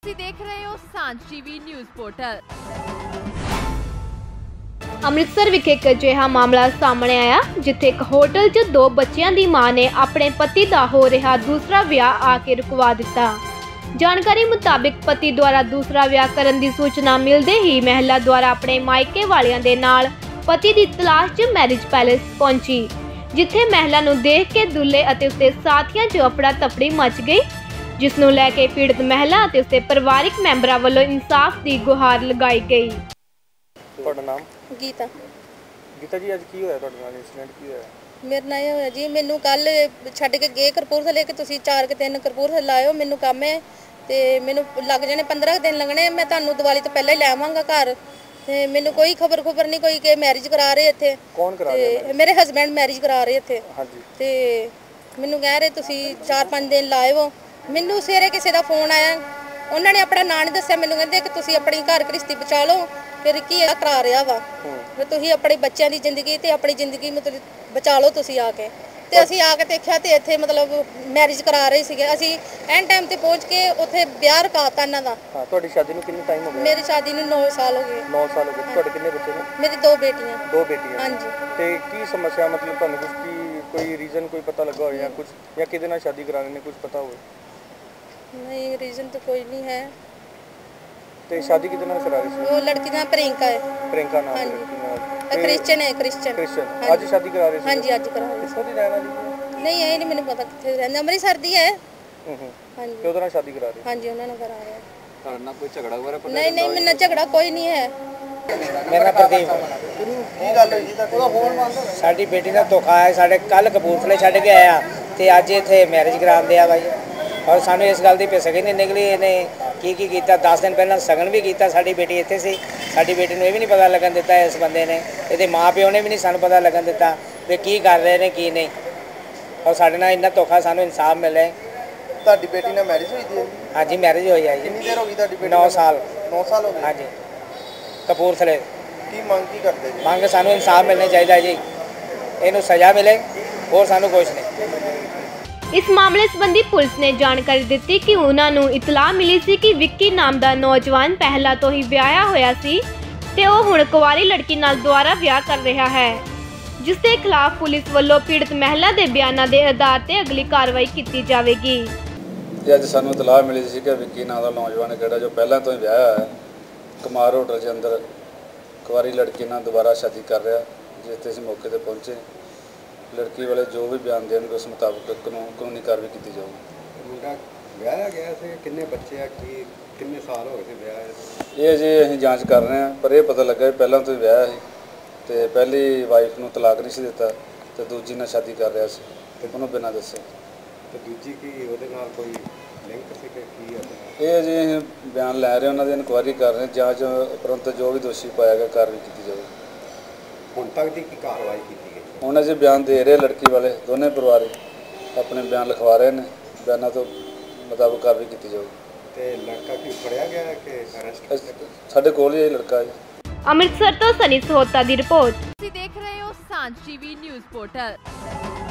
ਤੁਸੀਂ ਦੇਖ ਰਹੇ ਹੋ ਸਾਂਝ ਟੀਵੀ ਨਿਊਜ਼ ਪੋਰਟਲ। ਅੰਮ੍ਰਿਤਸਰ ਵਿਖੇ ਇੱਕ ਅਜਿਹਾ ਮਾਮਲਾ ਸਾਹਮਣੇ ਆਇਆ ਜਿੱਥੇ ਇੱਕ ਹੋਟਲ 'ਚ ਦੋ ਬੱਚਿਆਂ ਦੀ ਮਾਂ ਨੇ ਆਪਣੇ ਪਤੀ ਦਾ ਹੋ ਰਿਹਾ ਦੂਸਰਾ ਵਿਆਹ ਆ ਕੇ ਰੁਕਵਾ ਦਿੱਤਾ। ਜਾਣਕਾਰੀ ਮੁਤਾਬਿਕ ਪਤੀ ਦੁਆਰਾ ਦੂਸਰਾ ਵਿਆਹ ਕਰਨ ਦੀ ਸੂਚਨਾ ਮਿਲਦੇ ਹੀ ਮਹਿਲਾ ਦੁਆਰਾ ਆਪਣੇ ਮਾਇਕੇ ਵਾਲਿਆਂ ਦੇ ਨਾਲ ਪਤੀ ਦੀ ਤਲਾਸ਼ 'ਚ ਮੈਰਿਜ ਪੈਲੇਸ ਪਹੁੰਚੀ, ਜਿੱਥੇ ਮਹਿਲਾ ਨੂੰ ਦੇਖ ਕੇ ਦੁੱਲੇ ਅਤੇ ਉਸਦੇ ਸਾਥੀਆਂ 'ਚ ਅਫੜਾ ਤਫੜੀ ਮਚ ਗਈ, ਜਿਸ ਨੂੰ ਲੈ ਕੇ ਪੀੜਤ ਮਹਿਲਾ ਅਤੇ ਉਸਦੇ ਪਰਿਵਾਰਕ ਮੈਂਬਰਾਂ ਵੱਲੋਂ ਇਨਸਾਫ ਦੀ ਗੁਹਾਰ ਲਗਾਈ ਗਈ। ਤੁਹਾਡਾ ਨਾਮ? ਗੀਤਾ। ਗੀਤਾ ਜੀ, ਅੱਜ ਕੀ ਹੋਇਆ ਤੁਹਾਡੇ ਨਾਲ? ਇਨਸੀਡੈਂਟ ਕੀ ਹੋਇਆ? ਮੇਰੇ ਨਾਲ ਇਹ ਹੋਇਆ ਜੀ, ਮੈਨੂੰ ਕੱਲ ਛੱਡ ਕੇ ਗਏ ਕਪੂਰਥਲੇ ਕਿ ਤੁਸੀਂ 4 ਕਿ 3 ਕਪੂਰਥਲੇ ਲਾਇਓ, ਮੈਨੂੰ ਕੰਮ ਹੈ ਤੇ ਮੈਨੂੰ ਲੱਗ ਜਾਣੇ 15 ਦਿਨ ਲੱਗਣੇ, ਮੈਂ ਤੁਹਾਨੂੰ ਦੀਵਾਲੀ ਤੋਂ ਪਹਿਲਾਂ ਹੀ ਲੈ ਆਵਾਂਗਾ ਘਰ। ਤੇ ਮੈਨੂੰ ਕੋਈ ਖਬਰ ਨਹੀਂ ਕੋਈ ਕਿ ਮੈਰਿਜ ਕਰਾ ਰਹੇ ਇੱਥੇ। ਕੌਣ ਕਰਾ ਰਿਹਾ? ਮੇਰੇ ਹਸਬੈਂਡ ਮੈਰਿਜ ਕਰਾ ਰਹੇ ਇੱਥੇ। ਹਾਂਜੀ। ਤੇ ਮੈਨੂੰ ਕਹਿ ਰਹੇ ਤੁਸੀਂ 4-5 ਦਿਨ ਲਾਇਓ। ਮੈਨੂੰ ਸਵੇਰੇ ਕਿਸੇ ਦਾ ਫੋਨ ਆਇਆ, ਉਹਨਾਂ ਨੇ ਆਪਣਾ ਨਾਂ ਨਹੀਂ ਦੱਸਿਆ, ਮੈਨੂੰ ਕਹਿੰਦੇ ਕਿ ਤੁਸੀਂ ਆਪਣੀ ਘਰ ਗ੍ਰਿਸ਼ਤੀ ਬਚਾ ਲਓ, ਫਿਰ ਕੀ ਇਹ ਕਰਾ ਰਿਹਾ ਵਾ, ਫਿਰ ਤੁਸੀਂ ਆਪਣੇ ਬੱਚਿਆਂ ਦੀ ਜ਼ਿੰਦਗੀ ਤੇ ਆਪਣੀ ਜ਼ਿੰਦਗੀ ਮਤਲਬ ਬਚਾ ਲਓ ਤੁਸੀਂ ਆ ਕੇ। ਤੇ ਅਸੀਂ ਆ ਕੇ ਦੇਖਿਆ ਤੇ ਇੱਥੇ ਮਤਲਬ ਮੈਰਿਜ ਕਰਾ ਰਹੇ ਸੀਗੇ। ਅਸੀਂ ਐਨ ਟਾਈਮ ਤੇ ਪਹੁੰਚ ਕੇ ਉੱਥੇ ਵਿਆਹ ਰਕਾਤਾ ਇਹਨਾਂ ਦਾ। ਹਾਂ, ਤੁਹਾਡੀ ਸ਼ਾਦੀ ਨੂੰ ਕਿੰਨਾ ਟਾਈਮ ਹੋ ਗਿਆ? ਮੇਰੀ ਸ਼ਾਦੀ ਨੂੰ 9 ਸਾਲ ਹੋ ਗਏ। 9 ਸਾਲ ਹੋ ਗਏ। ਤੁਹਾਡੇ ਕਿੰਨੇ ਬੱਚੇ ਨੇ? ਮੇਰੀ 2 ਬੇਟੀਆਂ। 2 ਬੇਟੀਆਂ। ਹਾਂਜੀ। ਤੇ ਕੀ ਸਮੱਸਿਆ, ਮਤਲਬ ਤੁਹਾਨੂੰ ਕੁਝ ਕੀ ਕੋਈ ਰੀਜ਼ਨ ਕੋਈ ਪਤਾ ਲੱਗਾ ਹੋਵੇ ਜਾਂ ਕੁਝ, ਜਾਂ ਕਿਹਦੇ ਨਾਲ ਸ਼ਾਦੀ ਕਰਾਣੇ ਨੇ ਕੁਝ ਪਤਾ ਹੋਵੇ? ਨਹੀਂ, ਰੀਜ਼ਨ ਤਾਂ ਕੋਈ ਨਹੀਂ ਹੈ। ਤੇ ਸ਼ਾਦੀ ਕਿਹਦੇ ਨਾਲ ਕਰਾ ਰਹੀ ਸੀ? ਉਹ ਲੜਕੀ ਦਾ ਪ੍ਰਿੰਕਾ ਹੈ। ਪ੍ਰਿੰਕਾ ਨਾਮ ਦੀ ਹਾਂਜੀ। ਲੜਕੀ ਨਾਲ। ਕ੍ਰਿਸਚਨ ਹੈ। ਕ੍ਰਿਸਚਨ। ਅੱਜ ਸ਼ਾਦੀ ਕਰਾ ਰਹੇ ਸੀ? ਹਾਂਜੀ, ਅੱਜ ਕਰਾ ਰਹੇ ਸੀ। ਕਿੱਥੋਂ ਦੀ ਰਹਿਣ ਵਾਲੀ ਹੈ? ਨਹੀਂ, ਇਹ ਨਹੀਂ ਮੈਨੂੰ ਪਤਾ ਕਿੱਥੇ ਰਹਿੰਦੇ, ਅੰਮ੍ਰਿਤਸਰ ਦੀ ਹੈ। ਹਾਂਜੀ। ਤੇ ਉਹਦੇ ਨਾਲ ਸ਼ਾਦੀ ਕਰਾ ਰਹੇ? ਹਾਂਜੀ, ਉਹਨਾਂ ਨਾਲ ਕਰਾ ਰਹੇ। ਤੁਹਾਡੇ ਨਾਲ ਕੋਈ ਝਗੜਾ ਵਗੈਰਾ? ਨਹੀਂ, ਮੇਰੇ ਨਾਲ ਝਗੜਾ ਕੋਈ ਨਹੀਂ ਹੈ। ਮੇਰਾ ਪ੍ਰਦੀਪ। ਕੀ ਗੱਲ ਹੋਈ ਜੀ? ਉਹਦਾ ਫੋਨ ਬੰਦ। ਸਾਡੀ ਬੇਟੀ ਦਾ ਧੋਖਾ ਹੈ। ਸਾਡੇ ਕੱਲ ਕਪੂਰਥਲੇ ਛੱਡ ਕੇ ਆਇਆ ਤੇ ਅੱਜ ਇੱਥੇ ਮੈਰਿਜ ਕਰਾਉਂਦੇ ਆ ਬਾਈ। ਔਰ ਸਾਨੂੰ ਇਸ ਗੱਲ ਦੀ ਪਿਸਕ ਹੀ ਨਹੀਂ ਨਿਕਲੀ ਇਹਨੇ ਕੀ ਕੀਤਾ। 10 ਦਿਨ ਪਹਿਲਾਂ ਸਗਨ ਵੀ ਕੀਤਾ, ਸਾਡੀ ਬੇਟੀ ਇੱਥੇ ਸੀ। ਸਾਡੀ ਬੇਟੀ ਨੂੰ ਇਹ ਵੀ ਨਹੀਂ ਪਤਾ ਲੱਗਣ ਦਿੱਤਾ ਇਸ ਬੰਦੇ ਨੇ, ਇਹਦੇ ਮਾਂ ਪਿਓ ਨੇ ਵੀ ਨਹੀਂ ਸਾਨੂੰ ਪਤਾ ਲੱਗਣ ਦਿੱਤਾ ਵੀ ਕੀ ਕਰ ਰਹੇ ਨੇ ਕੀ ਨਹੀਂ। ਔਰ ਸਾਡੇ ਨਾਲ ਇੰਨਾ ਧੋਖਾ, ਸਾਨੂੰ ਇਨਸਾਫ ਮਿਲੇ। ਤੁਹਾਡੀ ਬੇਟੀ ਨਾਲ ਮੈਰਿਜ ਹੋਈ ਸੀ? ਹਾਂਜੀ, ਮੈਰਿਜ ਹੋਈ ਆ ਜੀ। ਕਿੰਨੀ ਦੇਰ ਹੋ ਗਈ ਤੁਹਾਡੀ ਬੇਟੀ? 9 ਸਾਲ। 9 ਸਾਲ ਹੋ ਗਏ। ਹਾਂਜੀ, ਕਪੂਰਥਲੇ। ਕੀ ਮੰਗ ਕੀ ਕਰਦੇ ਜੀ? ਮੰਗ ਸਾਨੂੰ ਇਨਸਾਫ ਮਿਲਣਾ ਚਾਹੀਦਾ ਜੀ, ਇਹਨੂੰ ਸਜ਼ਾ ਮਿਲੇ, ਹੋਰ ਸਾਨੂੰ ਕੁਛ ਨਹੀਂ। ਇਸ ਮਾਮਲੇ ਸੰਬੰਧੀ ਪੁਲਿਸ ਨੇ ਜਾਣਕਾਰੀ ਦਿੱਤੀ ਕਿ ਉਹਨਾਂ ਨੂੰ ਇਤਲਾਹ ਮਿਲੀ ਸੀ ਕਿ ਵਿੱਕੀ ਨਾਮ ਦਾ ਨੌਜਵਾਨ ਪਹਿਲਾਂ ਤੋਂ ਹੀ ਵਿਆਹਿਆ ਹੋਇਆ ਸੀ ਤੇ ਉਹ ਹੁਣ ਕੁਆਰੀ ਲੜਕੀ ਨਾਲ ਦੁਬਾਰਾ ਵਿਆਹ ਕਰ ਰਿਹਾ ਹੈ, ਜਿਸ ਦੇ ਖਿਲਾਫ ਪੁਲਿਸ ਵੱਲੋਂ ਪੀੜਤ ਮਹਿਲਾ ਦੇ ਬਿਆਨਾਂ ਦੇ ਆਧਾਰ ਤੇ ਅਗਲੀ ਕਾਰਵਾਈ ਕੀਤੀ ਜਾਵੇਗੀ। ਅੱਜ ਸਾਨੂੰ ਇਤਲਾਹ ਮਿਲੀ ਸੀ ਕਿ ਵਿੱਕੀ ਨਾਂ ਦਾ ਨੌਜਵਾਨ ਜਿਹੜਾ ਜੋ ਪਹਿਲਾਂ ਤੋਂ ਹੀ ਵਿਆਹਿਆ ਹੈ, ਕੁਮਾਰ ਹੋਟਲ ਦੇ ਅੰਦਰ ਕੁਆਰੀ ਲੜਕੀ ਨਾਲ ਦੁਬਾਰਾ ਸ਼ਾਦੀ ਕਰ ਰਿਹਾ, ਜਿਸ 'ਤੇ ਅਸੀਂ ਮੌਕੇ 'ਤੇ ਪਹੁੰਚੇ। ਲੜਕੀ ਵਾਲੇ ਜੋ ਵੀ ਬਿਆਨ ਦੇਣਗੇ ਉਸ ਮੁਤਾਬਕ ਕਾਨੂੰਨੀ ਕਾਰਵਾਈ ਕੀਤੀ ਜਾਊਗੀ। ਮੁੰਡਾ ਵਿਆਹਿਆ ਗਿਆ ਸੀ? ਕਿੰਨੇ ਬੱਚੇ ਆ? ਕਿੰਨੇ ਸਾਲ ਹੋ ਗਏ ਸੀ ਵਿਆਹ? ਇਹ ਅਜੇ ਅਸੀਂ ਜਾਂਚ ਕਰ ਰਹੇ ਹਾਂ, ਪਰ ਇਹ ਪਤਾ ਲੱਗਾ ਵੀ ਪਹਿਲਾਂ ਤੋਂ ਹੀ ਵਿਆਹਿਆ ਸੀ ਤੇ ਪਹਿਲੀ ਵਾਈਫ ਨੂੰ ਤਲਾਕ ਨਹੀਂ ਸੀ ਦਿੱਤਾ ਤੇ ਦੂਜੀ ਨਾਲ ਸ਼ਾਦੀ ਕਰ ਰਿਹਾ ਸੀ ਤੇ ਉਹਨੂੰ ਬਿਨਾਂ ਦੱਸੇ। ਤੇ ਦੂਜੀ ਕੀ ਉਹਦੇ ਨਾਲ ਕੋਈ ਲਿੰਕ ਸੀ ਕਿ ਕੀ ਹੈ? ਇਹ ਅਜੇ ਅਸੀਂ ਬਿਆਨ ਲੈ ਰਹੇ, ਉਹਨਾਂ ਦੀ ਇਨਕੁਆਇਰੀ ਕਰ ਰਹੇ, ਜਾਂਚ ਉਪਰੰਤ ਜੋ ਵੀ ਦੋਸ਼ੀ ਪਾਇਆ ਗਿਆ ਕਾਰਵਾਈ ਕੀਤੀ ਜਾਵੇਗੀ। ਹੁਣ ਤੱਕ ਦੀ ਕੀ ਕਾਰਵਾਈ ਕੀਤੀ ਗਈ? ਹੁਣ ਅਸੀਂ ਬਿਆਨ ਦੇ ਰਹੇ, ਲੜਕੀ ਵਾਲੇ ਦੋਨੇ ਪਰਿਵਾਰ ਆਪਣੇ ਬਿਆਨ ਲਿਖਵਾ ਰਹੇ ਨੇ, ਬਿਆਨਾਂ ਤੋਂ ਮੁਤਾਬਕ ਕਾਰਵਾਈ ਕੀਤੀ ਜਾਊਗੀ। ਤੇ ਲੜਕਾ ਕੀ ਫੜਿਆ ਗਿਆ ਕਿ ਅਰੈਸਟ? ਸਾਡੇ ਕੋਲ ਹੀ ਇਹ ਲੜਕਾ ਹੈ। ਅੰਮ੍ਰਿਤਸਰ ਤੋਂ ਸਨੀ ਸਹੋਤਾ ਦੀ ਰਿਪੋਰਟ। ਤੁਸੀਂ ਦੇਖ ਰਹੇ ਹੋ ਸਾਂਝ ਟੀਵੀ ਨਿਊਜ਼ ਪੋਰਟਲ।